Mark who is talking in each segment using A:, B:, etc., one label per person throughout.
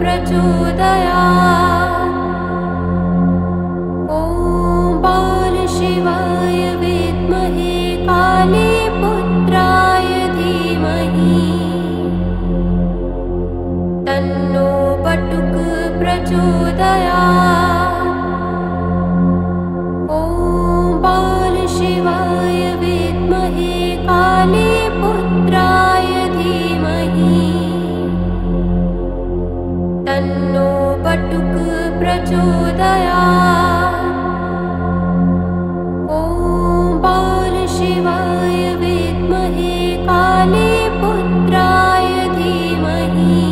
A: प्रचोदयात्। ॐ बालशिवाय विद्महे कालीपुत्राय धीमहि तन्नो बटुक प्रचोदयात्। ॐ बालशिवाय विद्महे कालीपुत्राय धीमहि तन्नो बटुक प्रचोदयात्। ॐ बालशिवाय विद्महे कालीपुत्राय धीमहि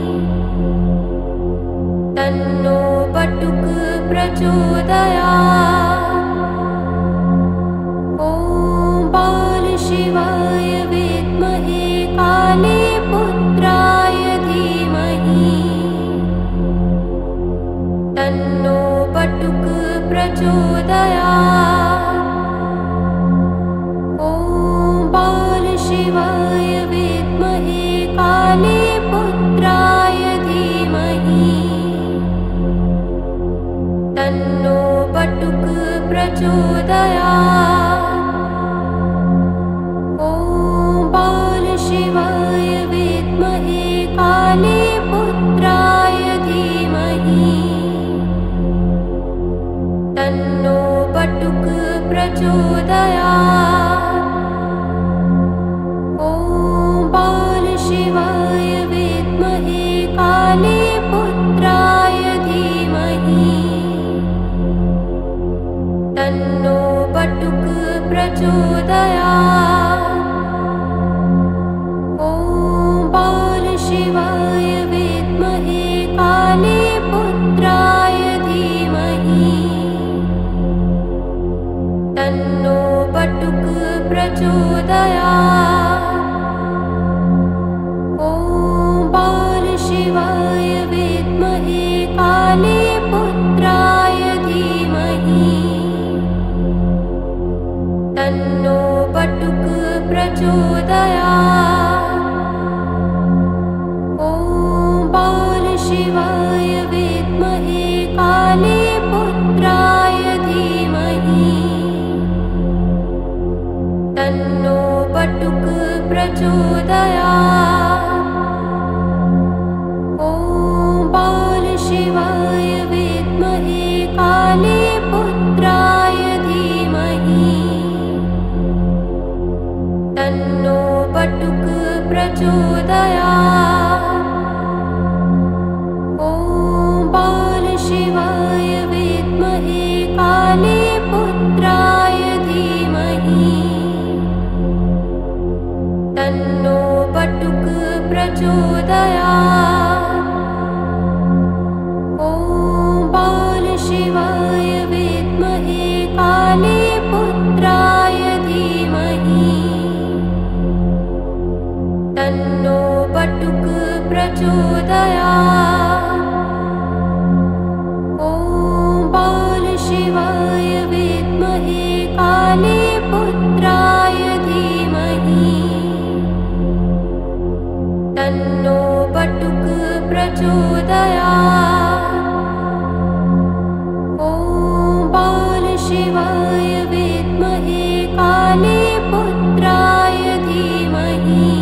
A: तन्नो बटुक प्रचोदयात्। ॐ बालशिवाय विद्महे कालीपुत्राय धीमहि तन्नो बटुक प्रचोदयात्। ॐ बालशिवाय विद्महे कालीपुत्राय धीमहि तन्नो बटुक प्रचोदयात्। ॐ बालशिवाय विद्महे कालीपुत्राय धीमहि तन्नो बटुक प्रचोदयात्। ॐ बालशिवाय विद्महे कालीपुत्राय धीमहि तन्नो बटुक प्रचोदयात्। ॐ बालशिवाय विद्महे कालीपुत्राय धीमहि तन्नो बटुक प्रचोदयात्। ॐ बालशिवाय विद्महे कालीपुत्राय धीमहि तन्नो बटुक प्रचोदयात्। ॐ बालशिवाय विद्महे कालीपुत्राय धीमहि तन्नो बटुक प्रचोदयात्। ॐ बालशिवाय विद्महे कालीपुत्राय धीमहि तन्नो बटुक प्रचोदयात्। ॐ बालशिवाय विद्महे कालीपुत्राय धीमहि तन्नो बटुक प्रचोदयात्। ॐ बालशिवाय विद्महे कालीपुत्राय धीमहि तन्नो बटुक प्रचोदयात्। ॐ बालशिवाय विद्महे कालीपुत्राय धीमहि तन्नो बटुक प्रचोदयात्। ॐ बालशिवाय विद्महे कालीपुत्राय धीमहि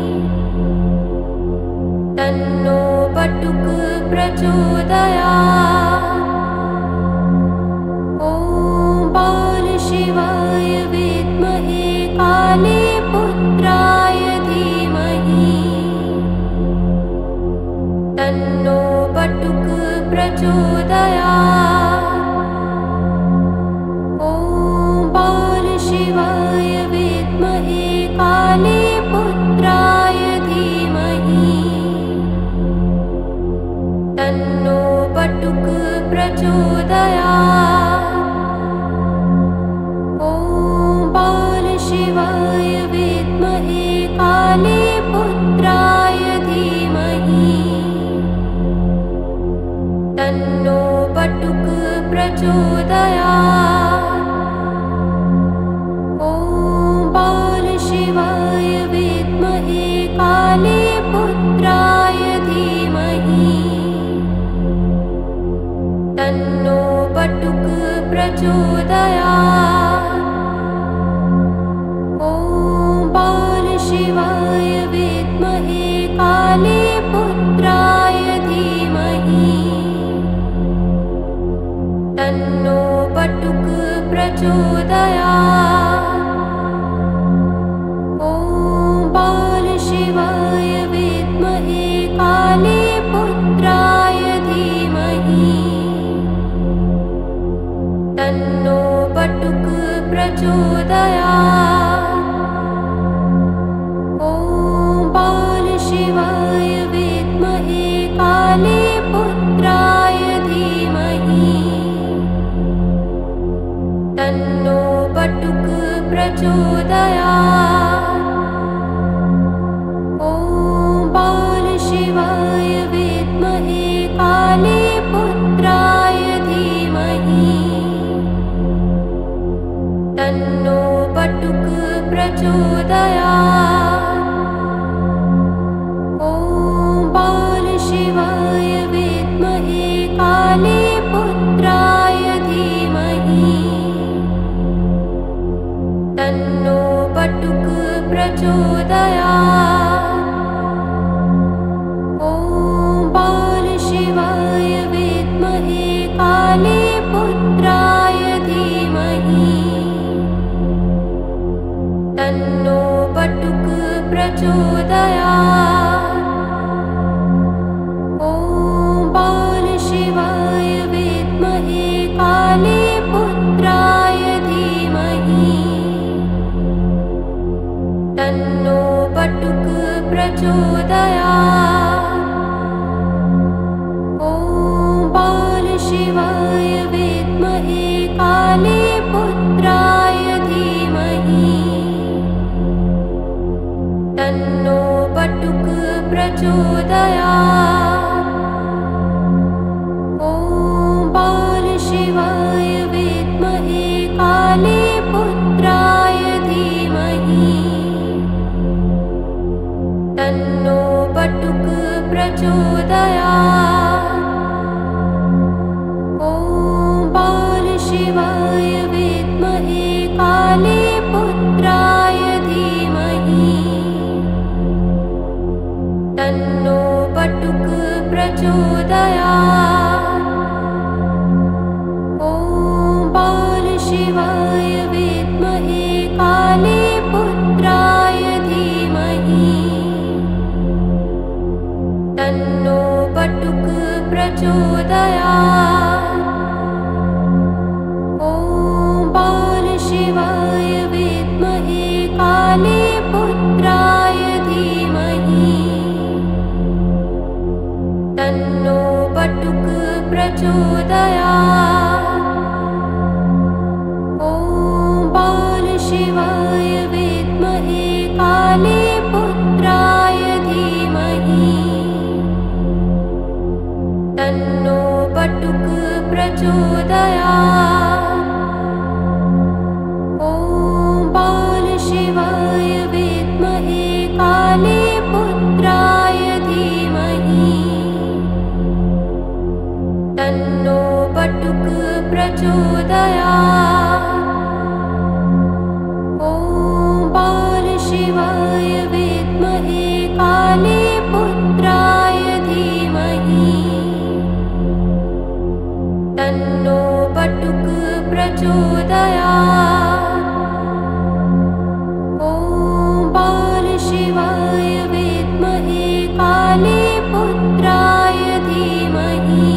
A: तन्नो बटुक प्रचोदयात्। ॐ बालशिवाय विद्महे कालीपुत्राय धीमहि तन्नो बटुक प्रचोदयात्। ॐ बालशिवाय विद्महे कालीपुत्राय धीमहि तन्नो बटुक प्रचोदयात्। ॐ बालशिवाय विद्महे कालीपुत्राय धीमहि तन्नो प्रचोदयात्। ॐ बालशिवाय विद्महे कालीपुत्राय धीमहि तन्नो बटुक प्रचोदयात्। ॐ बालशिवाय विद्महे कालीपुत्राय धीमहि तन्नो बटुक प्रचोदयात्। ॐ बालशिवाय विद्महे कालीपुत्राय धीमहि तन्नो बटुक प्रचोदयात्। ॐ बालशिवाय विद्महे कालीपुत्राय धीमहि तन्नो बटुक प्रचोदयात्। ॐ बालशिवाय विद्महे कालीपुत्राय धीमहि तन्नो बटुक प्रचोदयात्। ॐ बालशिवाय विद्महे कालीपुत्राय धीमहि तन्नो बटुक प्रचोदयात्। ॐ बालशिवाय विद्महे कालीपुत्राय धीमहि तन्नो बटुक प्रचोदयात्। ॐ बालशिवाय विद्महे कालीपुत्राय धीमहि तन्नो बटुक प्रचोदयात्। ॐ बालशिवाय विद्महे कालीपुत्राय धीमहि तन्नो बटुक प्रचोदयात्। ॐ बालशिवाय विद्महे कालीपुत्राय धीमहि तन्नो बटुक प्रचोदयात्। ॐ बालशिवाय विद्महे कालीपुत्राय धीमहि तन्नो बटुक प्रचोदयात्। ॐ बालशिवाय विद्महे कालीपुत्राय धीमहि तन्नो बटुक प्रचोदयात्। ॐ बालशिवाय विद्महे कालीपुत्राय धीमहि तन्नो बटुक प्रचोदयात्। ॐ बालशिवाय विद्महे कालीपुत्राय धीमहि तन्नो बटुक प्रचोदयात्। ॐ बालशिवाय विद्महे कालीपुत्राय धीमहि तन्नो बटुक प्रचोदयात्। ॐ बालशिवाय विद्महे कालीपुत्राय धीमहि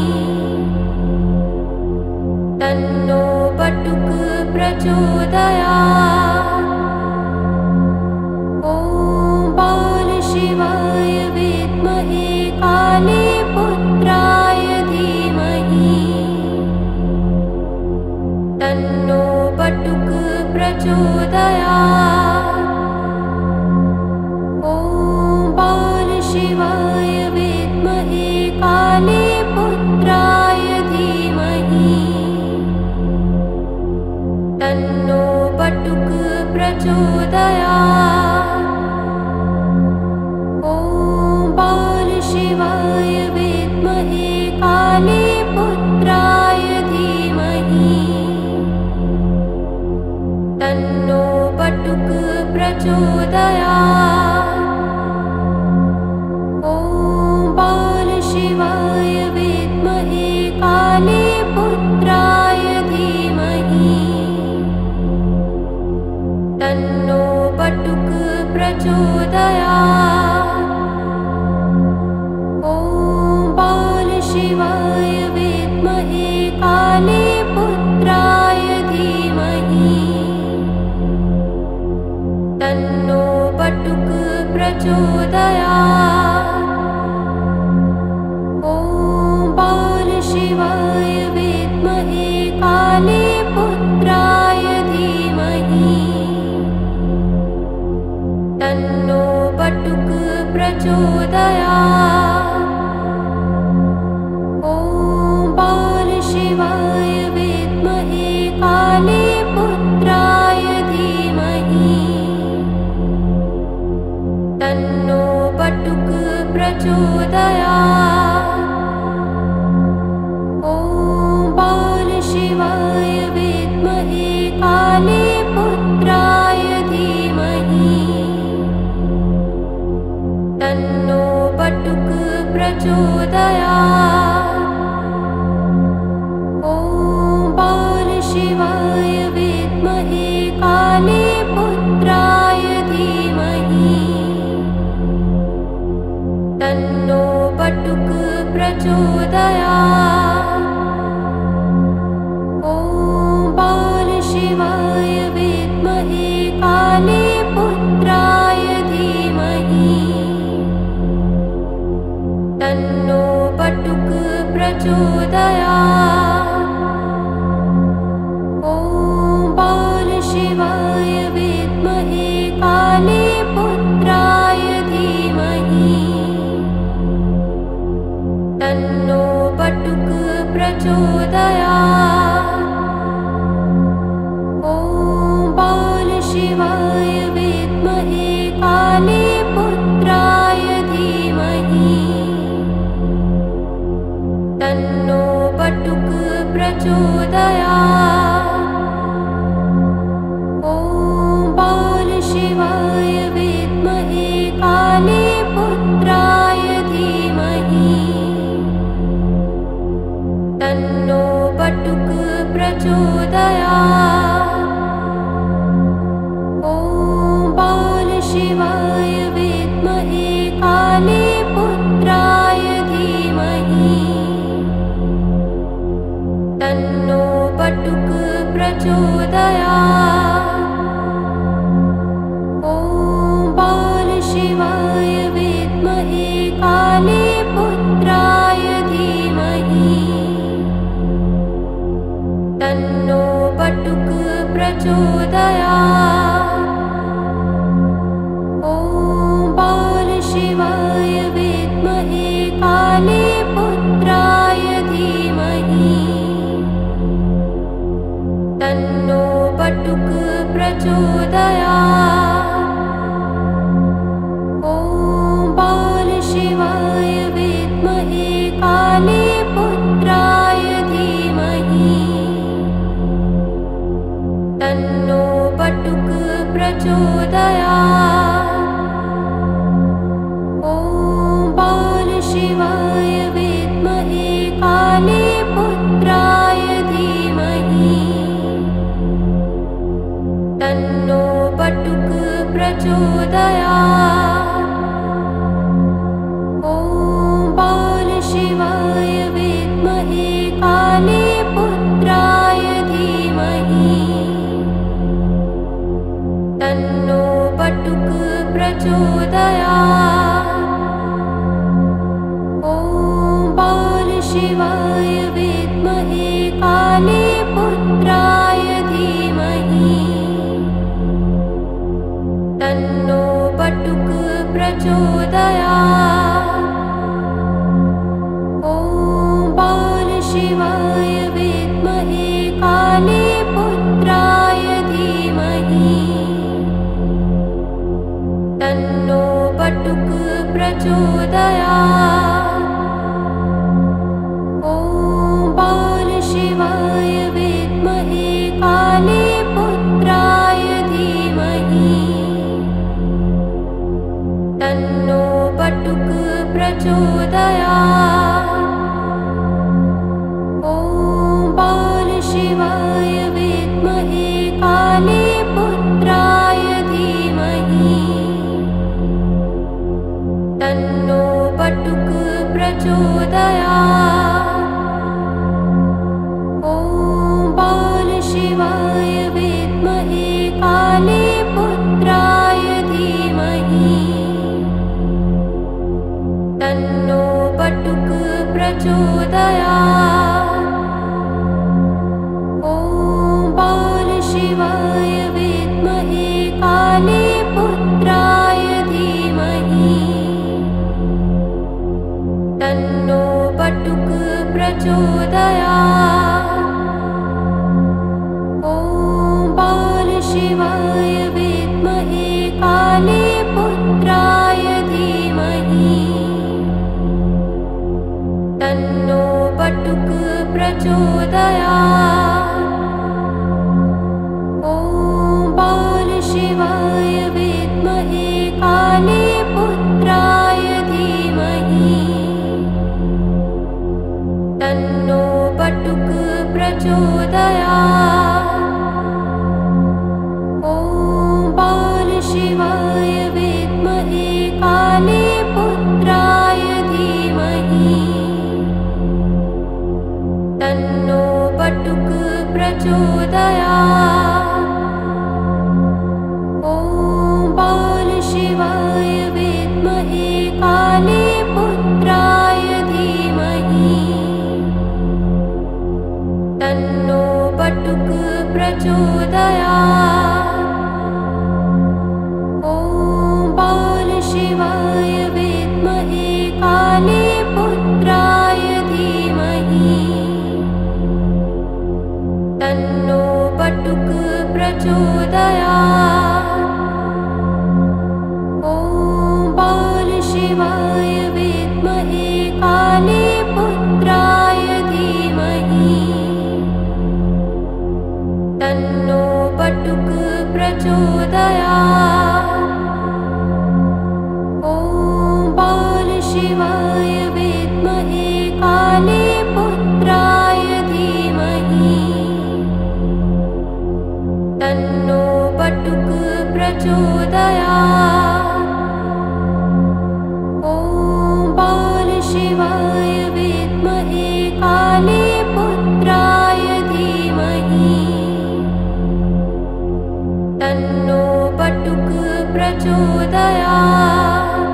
A: तन्नो बटुक प्रचोदयात्। ॐ बालशिवाय विद्महे कालीपुत्राय धीमहि तन्नो प्रचोदयात्। ॐ बालशिवाय विद्महे कालीपुत्राय धीमहि तन्नो बटुक प्रचोदयात्। ॐ बालशिवाय विद्महे कालीपुत्राय धीमहि तन्नो बटुक प्रचोदयात्। ॐ बालशिवाय विद्महे कालीपुत्राय धीमहि तन्नो बटुक प्रचोदयात्। ॐ बालशिवाय विद्महे कालीपुत्राय धीमहि तन्नो बटुक प्रचोदयात्। ॐ बालशिवाय विद्महे कालीपुत्राय धीमहि तन्नो बटुक प्रचोदयात्। ॐ बालशिवाय विद्महे कालीपुत्राय धीमहि तन्नो बटुक प्रचोदयात्। ॐ बालशिवाय विद्महे कालीपुत्राय धीमहि तन्नो बटुक प्रचोदयात्। ॐ बालशिवाय विद्महे कालीपुत्राय धीमहि तन्नो बटुक प्रचोदयात्। ॐ बालशिवाय विद्महे कालीपुत्राय धीमहि तन्नो बटुक प्रचोदयात्। ॐ बालशिवाय विद्महे कालीपुत्राय धीमहि तन्नो बटुक प्रचोदयात्। ॐ बालशिवाय विद्महे कालीपुत्राय धीमहि तन्नो बटुक प्रचोदयात्। ॐ बालशिवाय विद्महे कालीपुत्राय धीमहि तन्नो बटुक प्रचोदयात्। ॐ बालशिवाय विद्महे कालीपुत्राय धीमहि तन्नो बटुक प्रचोदयात्। ॐ बालशिवाय विद्महे कालीपुत्राय धीमहि तन्नो बटुक प्रचोदयात्। ॐ बालशिवाय विद्महे कालीपुत्राय धीमहि तन्नो बटुक प्रचोदयात्। ॐ बालशिवाय विद्महे कालीपुत्राय धीमहि तन्नो बटुक प्रचोदयात्। ॐ बालशिवाय विद्महे कालीपुत्राय धीमहि तन्नो बटुक प्रचोदयात्। ॐ बालशिवाय विद्महे कालीपुत्राय धीमहि तन्नो बटुक प्रचोदयात्। ॐ बालशिवाय विद्महे कालीपुत्राय धीमहि प्रचोदयात्। ॐ बालशिवाय विद्महे कालीपुत्राय धीमहि तन्नो बटुक प्रचोदयात्। ॐ बालशिवाय विद्महे कालीपुत्राय धीमहि तन्नो बटुक प्रचोदयात्। ॐ बालशिवाय विद्महे कालीपुत्राय धीमहि तन्नो बटुक प्रचोदयात्। ॐ बालशिवाय विद्महे कालीपुत्राय धीमहि तन्नो बटुक प्रचोदयात्। ॐ बालशिवाय विद्महे कालीपुत्राय धीमहि तन्नो बटुक प्रचोदयात्। ॐ बालशिवाय विद्महे कालीपुत्राय धीमहि तन्नो बटुक प्रचोदयात्। ॐ बालशिवाय विद्महे कालीपुत्राय धीमहि तन्नो बटुक प्रचोदयात्। ॐ बालशिवाय विद्महे कालीपुत्राय धीमहि तन्नो बटुक प्रचोदयात्। ॐ बालशिवाय विद्महे कालीपुत्राय धीमहि तन्नो बटुक प्रचोदयात्। ॐ बालशिवाय विद्महे कालीपुत्राय धीमहि तन्नो बटुक प्रचोदयात्। ॐ बालशिवाय विद्महे कालीपुत्राय धीमहि तन्नो बटुक प्रचोदयात्।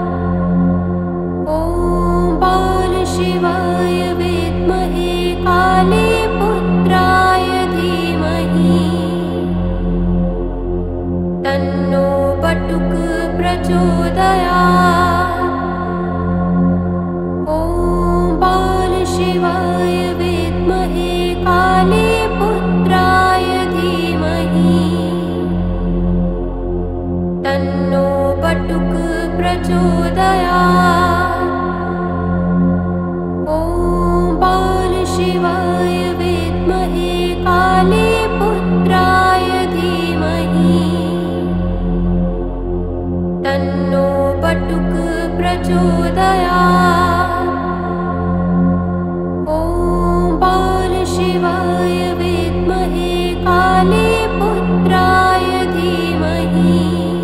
A: ॐ बालशिवाय विद्महे कालीपुत्राय धीमहि तन्नो बटुक प्रचोदयात्। ॐ बालशिवाय विद्महे कालीपुत्राय धीमहि तन्नो बटुक प्रचोदयात्। ॐ बालशिवाय विद्महे कालीपुत्राय धीमहि तन्नो बटुक प्रचोदयात्। ॐ बालशिवाय विद्महे कालीपुत्राय धीमहि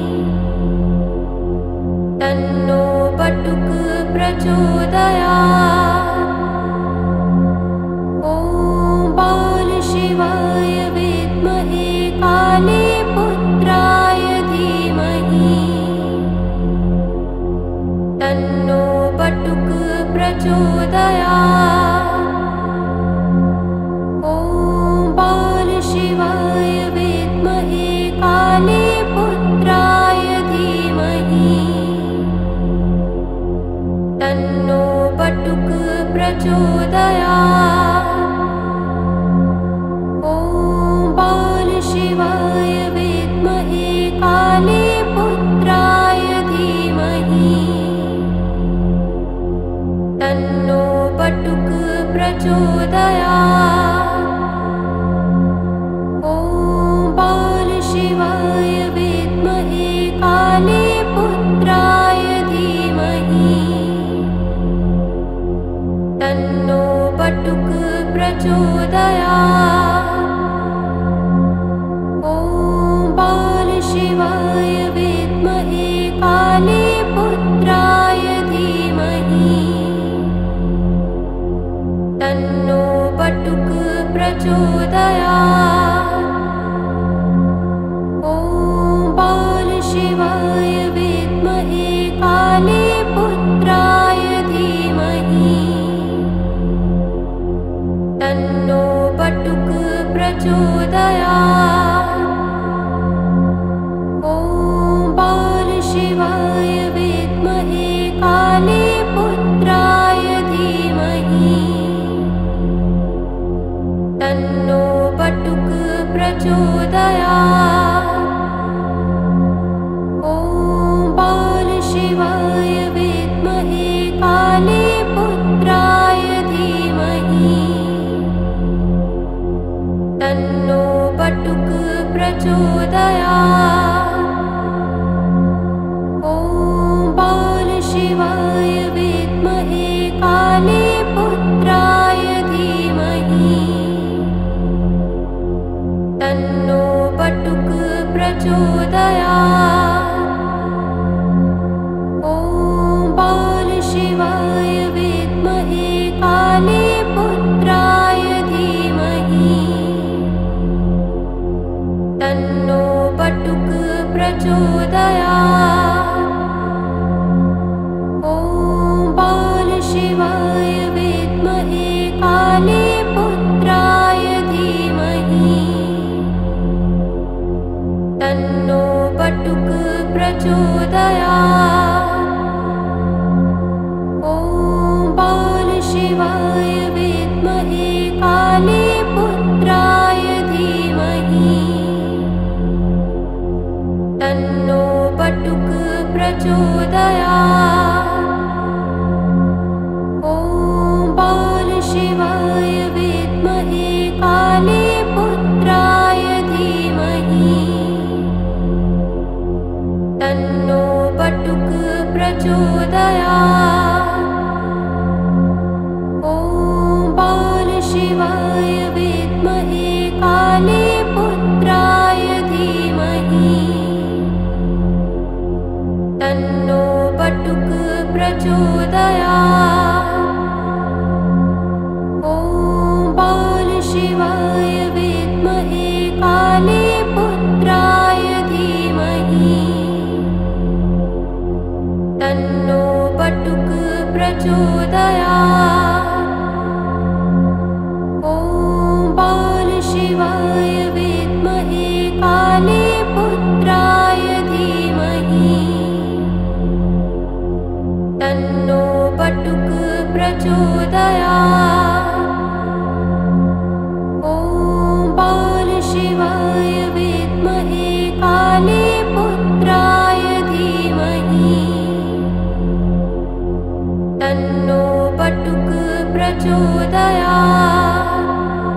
A: तन्नो बटुक प्रचोदयात्। ॐ बालशिवाय विद्महे कालीपुत्राय धीमहि तन्नो बटुक प्रचोदयात्। ॐ बालशिवाय विद्महे कालीपुत्राय धीमहि तन्नो बटुक प्रचोदयात्। ॐ बालशिवाय विद्महे कालीपुत्राय धीमहि तन्नो बटुक प्रचोदयात्। ॐ बालशिवाय विद्महे कालीपुत्राय धीमहि प्रचोदयात्। ॐ बालशिवाय विद्महे कालीपुत्राय धीमहि तन्नो बटुक प्रचोदयात्। ॐ बालशिवाय विद्महे कालीपुत्राय धीमहि तन्नो बटुक प्रचोदयात्। ॐ बालशिवाय विद्महे कालीपुत्राय धीमहि तन्नो बटुक प्रचोदयात्। ॐ बालशिवाय विद्महे कालीपुत्राय धीमहि तन्नो बटुक प्रचोदयात्। ॐ बालशिवाय विद्महे कालीपुत्राय धीमहि तन्नो बटुक प्रचोदयात्। ॐ बालशिवाय विद्महे कालीपुत्राय धीमहि तन्नो बटुक प्रचोदयात्। ॐ बालशिवाय विद्महे कालीपुत्राय धीमहि तन्नो बटुक प्रचोदयात्। ॐ बालशिवाय विद्महे कालीपुत्राय धीमहि तन्नो बटुक प्रचोदयात्। ॐ बालशिवाय विद्महे कालीपुत्राय धीमहि तन्नो बटुक प्रचोदयात्। ॐ बालशिवाय विद्महे कालीपुत्राय धीमहि तन्नो बटुक प्रचोदयात्। ॐ बालशिवाय विद्महे कालीपुत्राय धीमहि तन्नो बटुक प्रचोदयात्। ॐ बालशिवाय विद्महे कालीपुत्राय धीमहि तन्नो बटुक प्रचोदयात्। ॐ बालशिवाय विद्महे कालीपुत्राय धीमहि तन्नो बटुक प्रचोदयात्।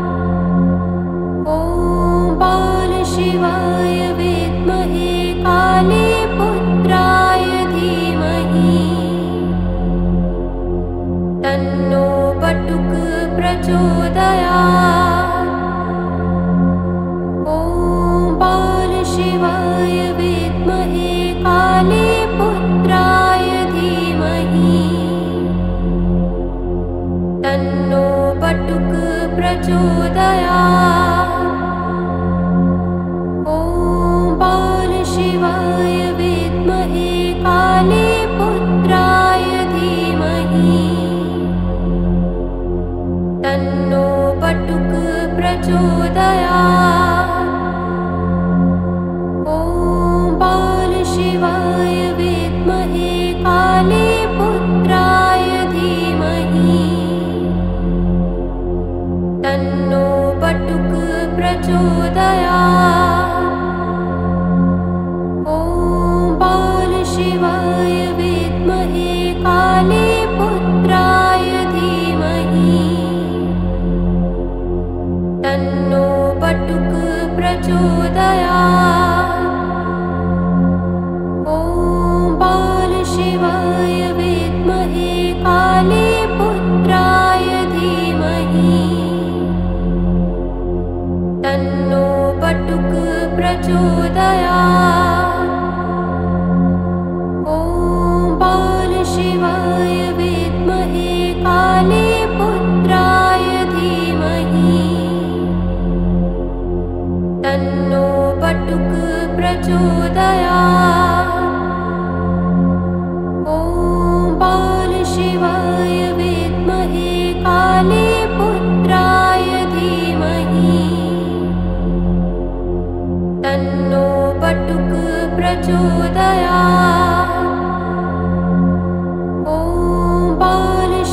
A: ॐ बालशिवाय विद्महे कालीपुत्राय धीमहि तन्नो बटुक प्रचोदयात्। ॐ बालशिवाय विद्महे कालीपुत्राय धीमहि तन्नो बटुक प्रचोदयात्। ॐ बालशिवाय विद्महे कालीपुत्राय धीमहि तन्नो बटुक प्रचोदयात्। ॐ बालशिवाय विद्महे कालीपुत्राय धीमहि तन्नो बटुक प्रचोदयात्। ॐ बालशिवाय विद्महे कालीपुत्राय धीमहि तन्नो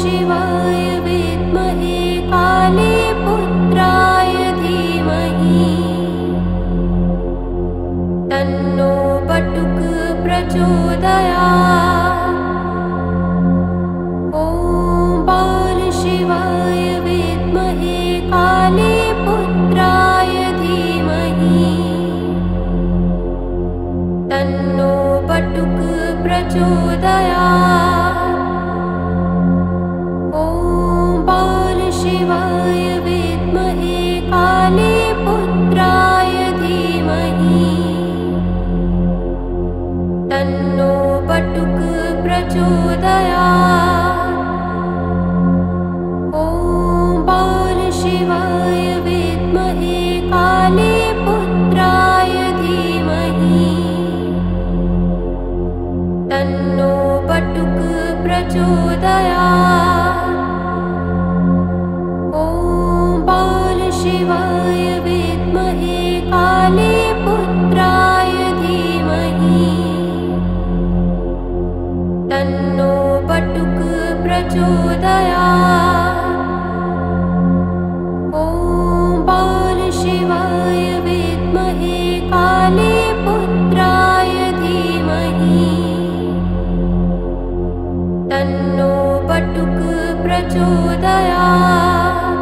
A: शिवाय विद्महे कालीपुत्राय धीमहि तन्नो बटुक प्रचोदयात्। ॐ बालशिवाय विद्महे कालीपुत्राय धीमहि तन्नो बटुक प्रचोदयात्। ॐ बालशिवाय विद्महे कालीपुत्राय धीमहि तन्नो बटुक प्रचोदयात्। ॐ बालशिवाय विद्महे कालीपुत्राय धीमहि तन्नो बटुक प्रचोदयात्। ॐ बालशिवाय विद्महे कालीपुत्राय धीमहि तन्नो बटुक प्रचोदयात्। ॐ बालशिवाय विद्महे कालीपुत्राय धीमहि तन्नो बटुक प्रचोदयात्।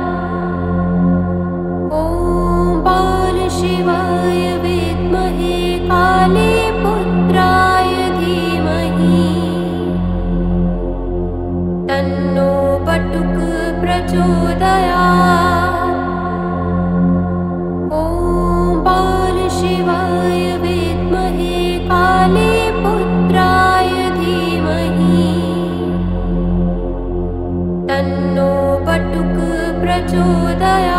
A: ॐ बालशिवाय विद्महे कालीपुत्राय धीमहि तन्नो बटुक प्रचोदयात्। ॐ बालशिवाय विद्महे कालीपुत्राय धीमहि तन्नो बटुक प्रचोदयात्।